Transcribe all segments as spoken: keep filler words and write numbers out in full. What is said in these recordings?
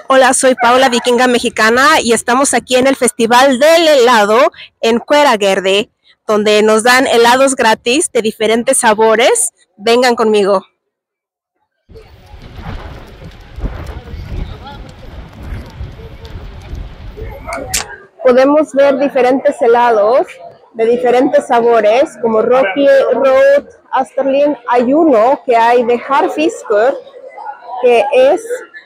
Hola, soy Paula, vikinga mexicana, y estamos aquí en el Festival del Helado en Hveragerði, donde nos dan helados gratis de diferentes sabores. Vengan conmigo. Podemos ver diferentes helados de diferentes sabores, como Rocky Road, Asterlin. Hay uno que hay de Harfiskur, que es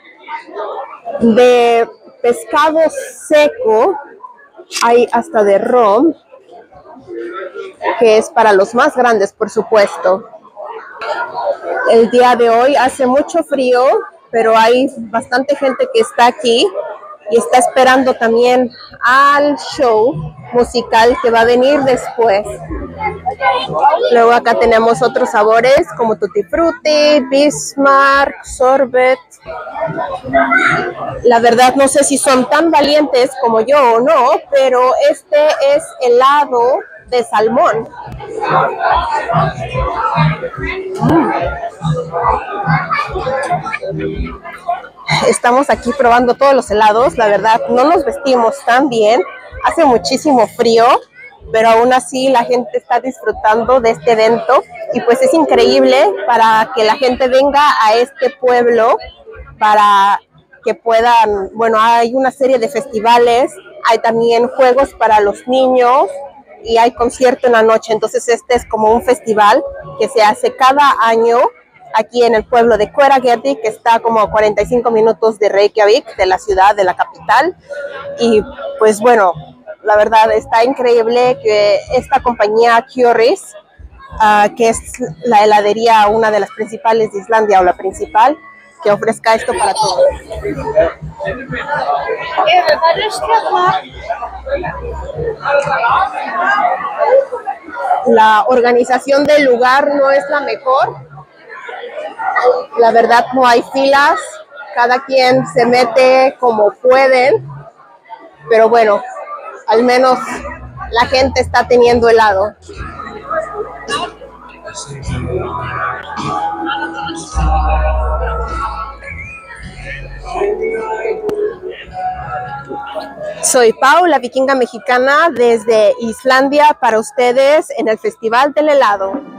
de pescado seco. Hay hasta de rom, que es para los más grandes, por supuesto. El día de hoy hace mucho frío, pero hay bastante gente que está aquí y está esperando también al show musical que va a venir después. Luego acá tenemos otros sabores como Tutti Frutti, Bismarck, Sorbet. La verdad no sé si son tan valientes como yo o no, pero este es helado de salmón. Mm. Estamos aquí probando todos los helados. La verdad no nos vestimos tan bien, hace muchísimo frío, pero aún así la gente está disfrutando de este evento y pues es increíble para que la gente venga a este pueblo para que puedan, bueno, hay una serie de festivales, hay también juegos para los niños y hay concierto en la noche. Entonces este es como un festival que se hace cada año aquí en el pueblo de Hveragerði, que está como a cuarenta y cinco minutos de Reykjavik, de la ciudad, de la capital. Y pues bueno, la verdad está increíble que esta compañía Kjøris, uh, que es la heladería, una de las principales de Islandia o la principal, que ofrezca esto para todos. La organización del lugar no es la mejor. La verdad no hay filas, cada quien se mete como pueden, pero bueno, al menos la gente está teniendo helado. Soy Paula, vikinga mexicana, desde Islandia para ustedes en el Festival del Helado.